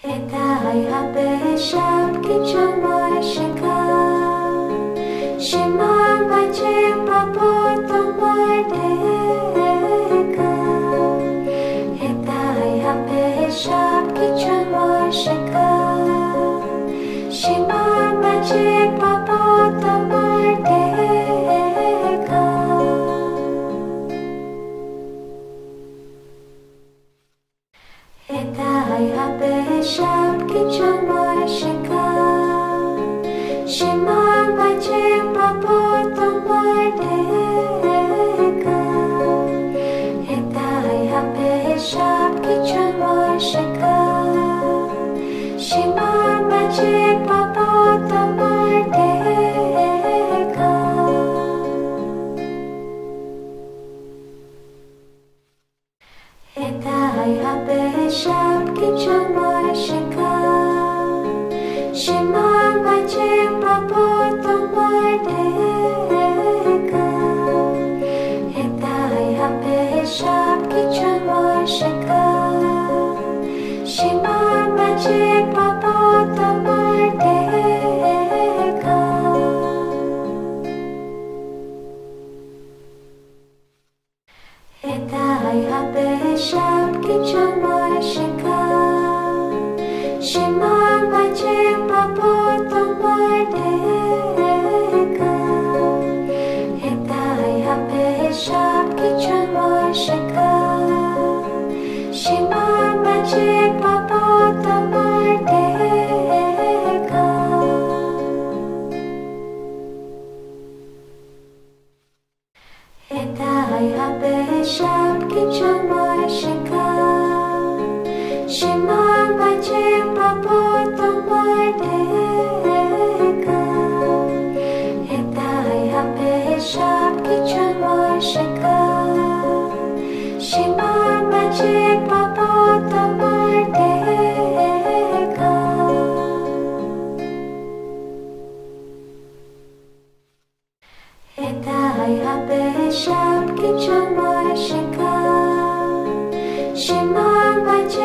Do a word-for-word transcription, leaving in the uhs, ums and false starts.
Hedai habe shaki chamar shika Shimar bache papo tomar deka Hedai habe shaki chamar shika Shimar bache papo tomar deka Hedai habe shaki chamar shika Shimar bache papo tomar deka Hedai habe shaki chamar shika Shimar bache papo tomar deka Hedai habe shaki chamar shika Shimar bache papo tomar deka Hedai habe shaki chamar shika Shimar bache papo tomar deka Hedai habe shaki chamar shika Shimar bache papo tomar deka Hedai habe shaki chamar shika Shimar bache papo tomar deka Hedai habe shaki chamar shika Shimar bache papo tomar deka Hedai habe shaki chamar shika Shimar bache papo tomar deka Hedai habe shaki chamar shika Shimar bache